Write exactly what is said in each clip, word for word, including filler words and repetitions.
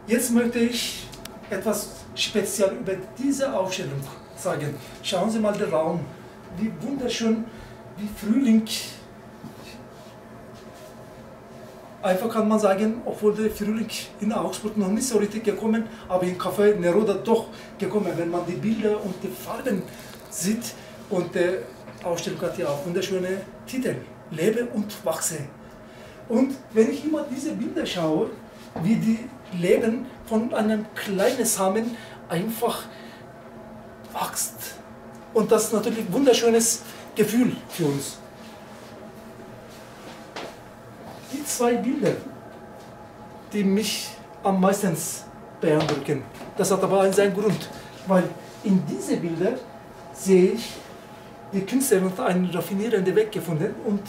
Jetzt möchte ich etwas speziell über diese Ausstellung sagen. Schauen Sie mal den Raum, wie wunderschön, wie Frühling. Einfach kann man sagen, obwohl der Frühling in Augsburg noch nicht so richtig gekommen, aber in Café Neruda doch gekommen, wenn man die Bilder und die Farben sieht. Und die Ausstellung hat ja auch wunderschöne Titel, Lebe und Wachse. Und wenn ich immer diese Bilder schaue, wie die Leben von einem kleinen Samen einfach wächst. Und das ist natürlich ein wunderschönes Gefühl für uns. Die zwei Bilder, die mich am meisten beeindrucken, das hat aber einen seinen Grund, weil in diese Bilder sehe ich, die Künstler haben einen raffinierenden Weg gefunden und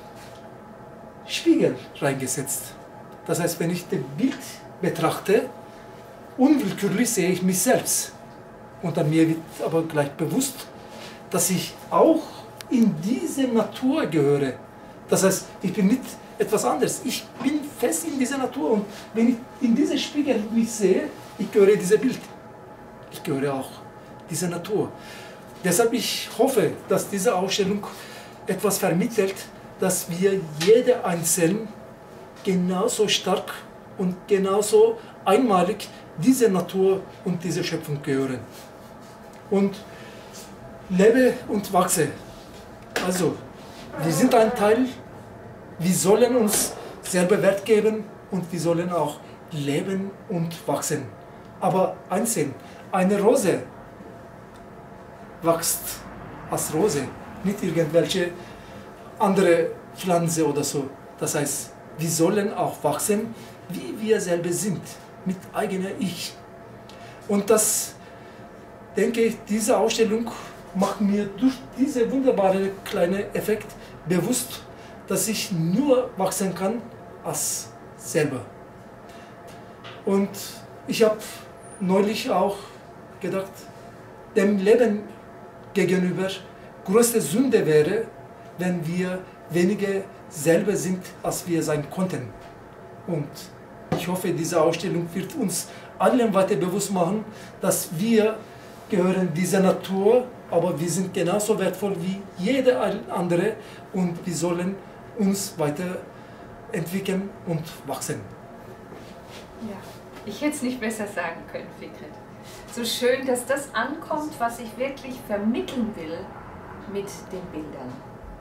Spiegel reingesetzt. Das heißt, wenn ich das Bild betrachte, unwillkürlich sehe ich mich selbst. Und an mir wird aber gleich bewusst, dass ich auch in diese Natur gehöre. Das heißt, ich bin nicht etwas anderes. Ich bin fest in dieser Natur. Und wenn ich in diesem Spiegel mich sehe, ich gehöre diesem Bild. Ich gehöre auch dieser Natur. Deshalb ich hoffe, dass diese Ausstellung etwas vermittelt, dass wir jeder Einzelne genauso stark und genauso einmalig diese Natur und diese Schöpfung gehören. Und lebe und wachse. Also, wir sind ein Teil, wir sollen uns selber Wert geben und wir sollen auch leben und wachsen. Aber einzeln, eine Rose wächst als Rose, nicht irgendwelche andere Pflanze oder so. Das heißt, wir sollen auch wachsen, wie wir selber sind, mit eigener Ich. Und das, denke ich, diese Ausstellung macht mir durch diesen wunderbaren kleinen Effekt bewusst, dass ich nur wachsen kann als selber. Und ich habe neulich auch gedacht, dem Leben gegenüber größte Sünde wäre, wenn wir weniger selber sind, als wir sein konnten. Und ich hoffe, diese Ausstellung wird uns allen weiter bewusst machen, dass wir gehören dieser Natur, aber wir sind genauso wertvoll wie jeder andere und wir sollen uns weiterentwickeln und wachsen. Ja, ich hätte es nicht besser sagen können, Fikret. So schön, dass das ankommt, was ich wirklich vermitteln will mit den Bildern.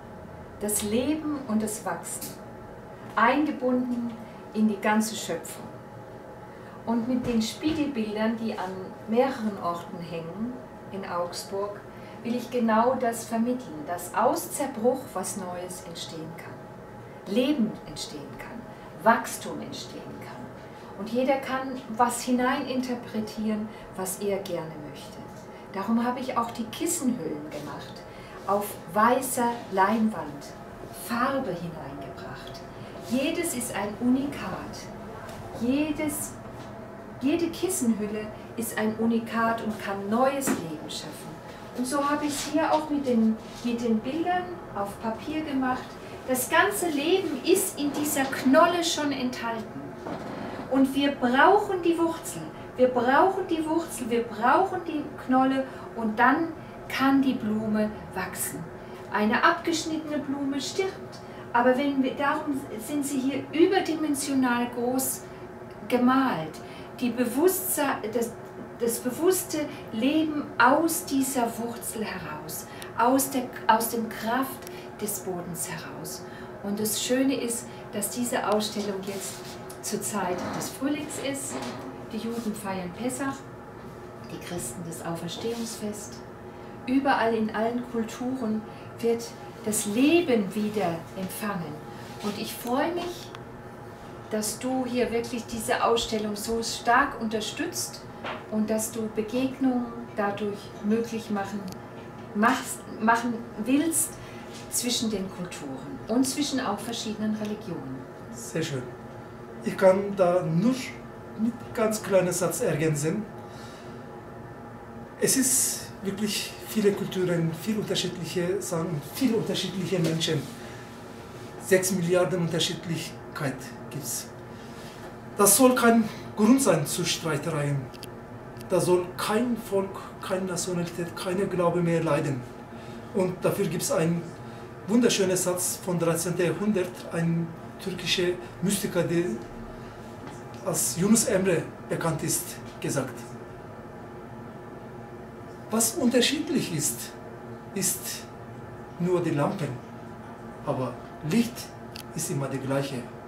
Das Leben und das Wachsen, eingebunden in die ganze Schöpfung. Und mit den Spiegelbildern, die an mehreren Orten hängen in Augsburg, will ich genau das vermitteln, dass aus Zerbruch was Neues entstehen kann, Leben entstehen kann, Wachstum entstehen kann. Und jeder kann was hineininterpretieren, was er gerne möchte. Darum habe ich auch die Kissenhüllen gemacht, auf weißer Leinwand, Farbe hineingebracht. Jedes ist ein Unikat. Jedes, jede Kissenhülle ist ein Unikat und kann neues Leben schaffen. Und so habe ich es hier auch mit den, mit den Bildern auf Papier gemacht. Das ganze Leben ist in dieser Knolle schon enthalten. Und wir brauchen die Wurzel. Wir brauchen die Wurzel, wir brauchen die Knolle und dann kann die Blume wachsen. Eine abgeschnittene Blume stirbt, aber wenn wir, darum sind sie hier überdimensional groß gemalt. Die Bewusstsein, das, das bewusste Leben aus dieser Wurzel heraus, aus, der, aus dem Kraft des Bodens heraus. Und das Schöne ist, dass diese Ausstellung jetzt zur Zeit des Frühlings ist. Die Juden feiern Pessach, die Christen das Auferstehungsfest. Überall in allen Kulturen wird das Leben wieder empfangen. Und ich freue mich, dass du hier wirklich diese Ausstellung so stark unterstützt und dass du Begegnungen dadurch möglich machen, machst, machen willst zwischen den Kulturen und zwischen auch verschiedenen Religionen. Sehr schön. Ich kann da nur mit ganz kleinen Satz ergänzen. Es ist wirklich viele Kulturen, viele unterschiedliche Sachen, viele unterschiedliche Menschen. Sechs Milliarden Unterschiedlichkeit gibt es. Das soll kein Grund sein zu Streitereien. Da soll kein Volk, keine Nationalität, keine Glaube mehr leiden. Und dafür gibt es einen wunderschönen Satz vom dreizehnten Jahrhundert, ein türkischer Mystiker, der als Yunus Emre bekannt ist, gesagt. Was unterschiedlich ist, ist nur die Lampen, aber Licht ist immer der gleiche.